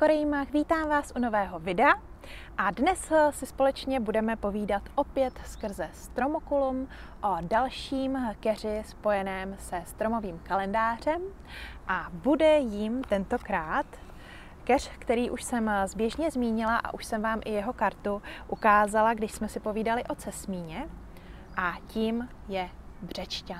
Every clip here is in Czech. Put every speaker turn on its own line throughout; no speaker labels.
Koreimách, vítám vás u nového videa a dnes si společně budeme povídat opět skrze Stromokulum o dalším keři spojeném se stromovým kalendářem a bude jím tentokrát keř, který už jsem zběžně zmínila a už jsem vám i jeho kartu ukázala, když jsme si povídali o cesmíně, a tím je břečťan.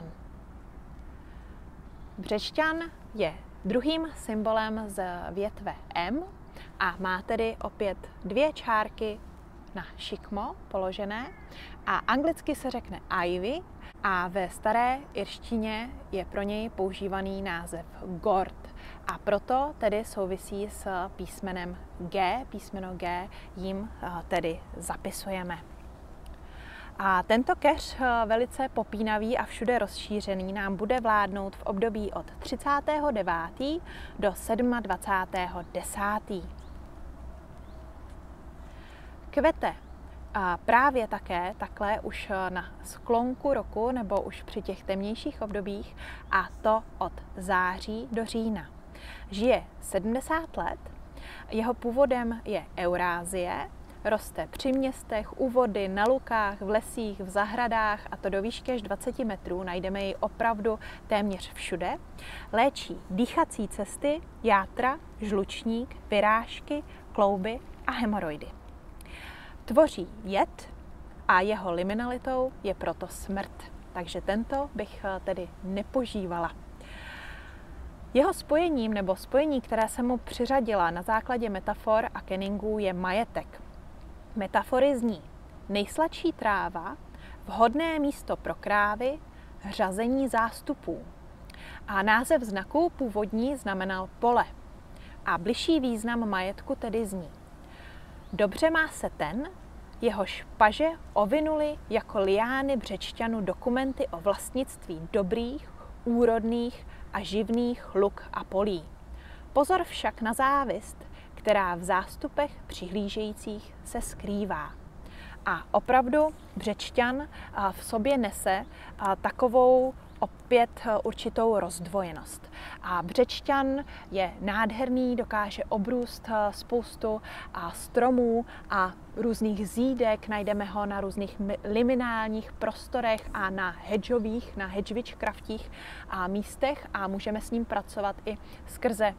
Břečťan je druhým symbolem z větve M a má tedy opět dvě čárky na šikmo položené a anglicky se řekne ivy a ve staré irštině je pro něj používaný název gourd a proto tedy souvisí s písmenem G, písmeno G jim tedy zapisujeme. A tento keř, velice popínavý a všude rozšířený, nám bude vládnout v období od 39. do 27.10. Kvete a právě také takhle už na sklonku roku nebo už při těch temnějších obdobích, a to od září do října. Žije 70 let, jeho původem je Eurázie, roste při městech, u vody, na lukách, v lesích, v zahradách a to do výšky až 20 metrů. Najdeme ji opravdu téměř všude. Léčí dýchací cesty, játra, žlučník, vyrážky, klouby a hemoroidy. Tvoří jed a jeho liminalitou je proto smrt. Takže tento bych tedy nepožívala. Jeho spojením nebo spojení, které jsem mu přiřadila na základě metafor a keningů, je majetek. Metafory zní nejsladší tráva, vhodné místo pro krávy, řazení zástupů. A název znaku původní znamenal pole. A bližší význam majetku tedy zní dobře má se ten, jehož paže ovinuli jako liány břečťanu dokumenty o vlastnictví dobrých, úrodných a živných luk a polí. Pozor však na závist, která v zástupech přihlížejících se skrývá. A opravdu břečťan v sobě nese takovou opět určitou rozdvojenost. A břečťan je nádherný, dokáže obrůst spoustu stromů a různých zídek, najdeme ho na různých liminálních prostorech a na hedžových, na hedžvičkraftích místech a můžeme s ním pracovat i skrze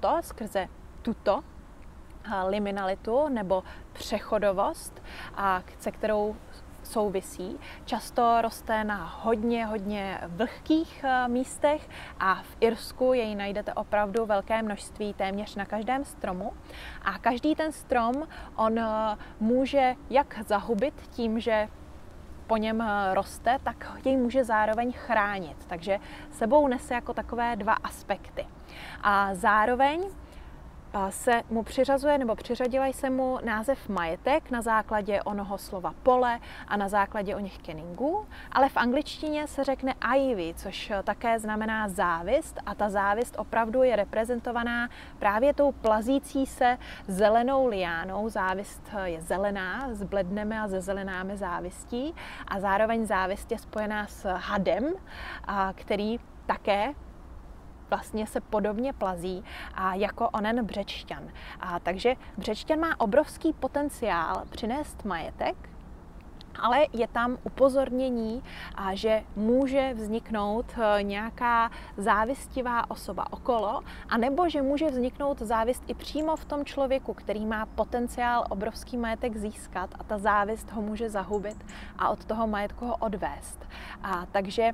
tuto liminalitu nebo přechodovost, se kterou souvisí. Často roste na hodně vlhkých místech a v Irsku jej najdete opravdu velké množství, téměř na každém stromu. A každý ten strom, on může jak zahubit tím, že po něm roste, tak jej může zároveň chránit. Takže sebou nese jako takové dva aspekty. A zároveň se mu přiřazuje, nebo přiřadila jsem mu název majetek na základě onoho slova pole a na základě oněch keningů, ale v angličtině se řekne ivy, což také znamená závist a ta závist opravdu je reprezentovaná právě tou plazící se zelenou liánou. Závist je zelená, zbledneme a zezelenáme závistí a zároveň závist je spojená s hadem, který také vlastně se podobně plazí jako onen břečťan. Takže břečťan má obrovský potenciál přinést majetek, ale je tam upozornění, že může vzniknout nějaká závistivá osoba okolo, anebo že může vzniknout závist i přímo v tom člověku, který má potenciál obrovský majetek získat a ta závist ho může zahubit a od toho majetku ho odvést. Takže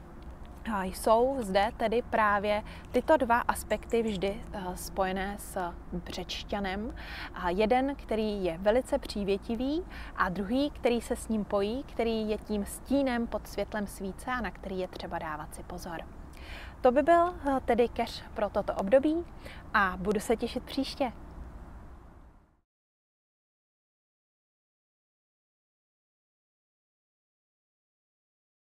jsou zde tedy právě tyto dva aspekty vždy spojené s břečťanem. Jeden, který je velice přívětivý a druhý, který se s ním pojí, který je tím stínem pod světlem svíce a na který je třeba dávat si pozor. To by byl tedy keř pro toto období a budu se těšit příště.